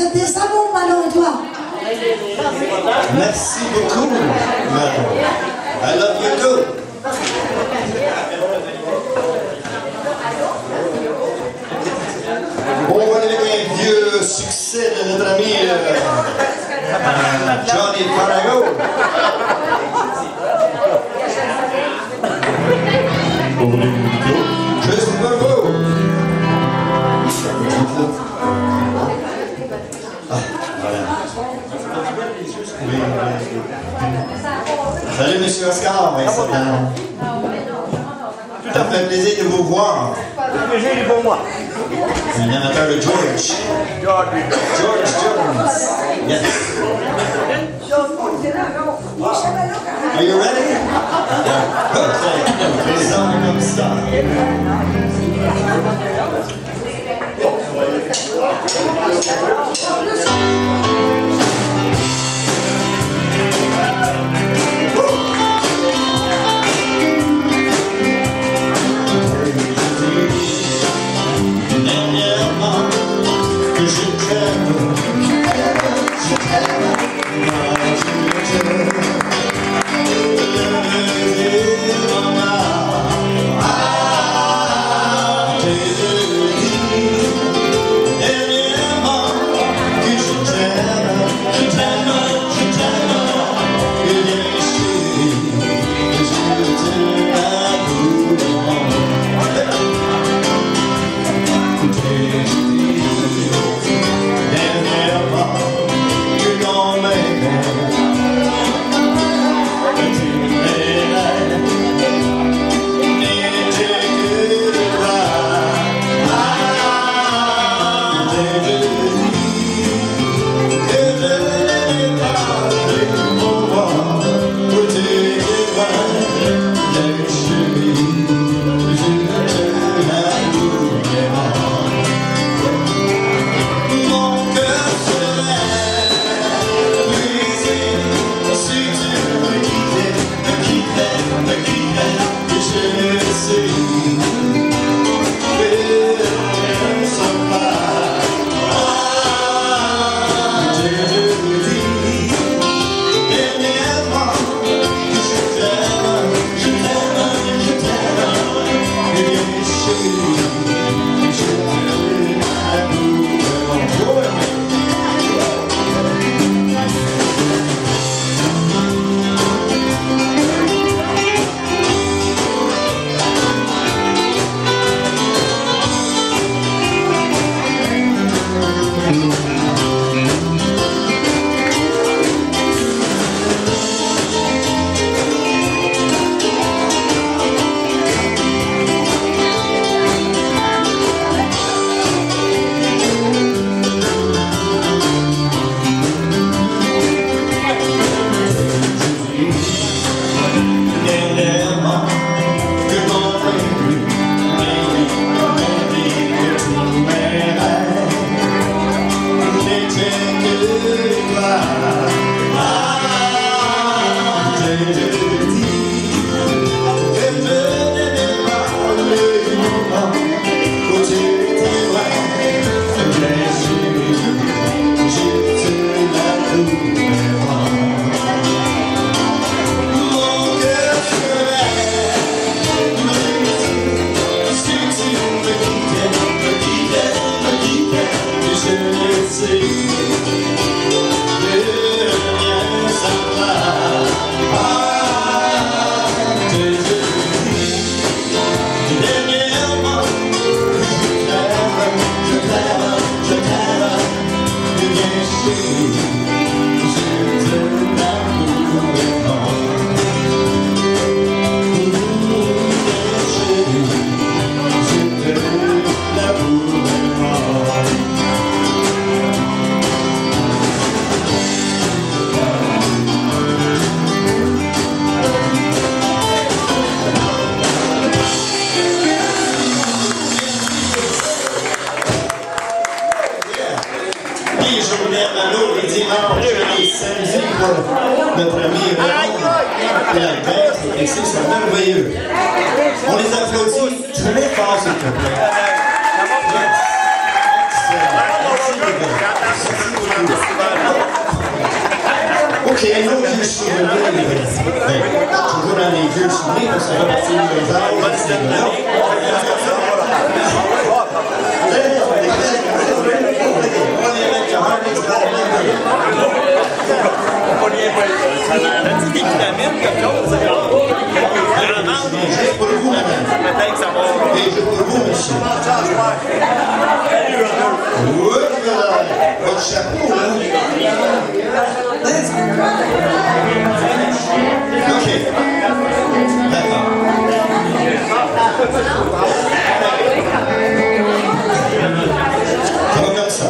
souhaite des amours, Manon, et toi? Merci beaucoup, Manon. I love you too. On va aller avec un vieux succès de notre ami Johnny Farago. Juste pour vous. Salut, Monsieur Oscar. Ça me fait plaisir de vous voir. Le plaisir est pour moi. Un amateur de George. George Jones. Yes. Are you ready? Okay. Les hommes comme ça. Notre ami Raymond et la Grèce et c'est merveilleux. On les applaudit très fort, s'il te plaît. Yes. Excellent. Merci, les gars. parce que ça fait partie de nos arbres. Juste pour vous, madame. Peut-être que ça va. Et juste pour vous, monsieur. Oui, votre chapeau, là. OK. D'accord. Ça va comme ça.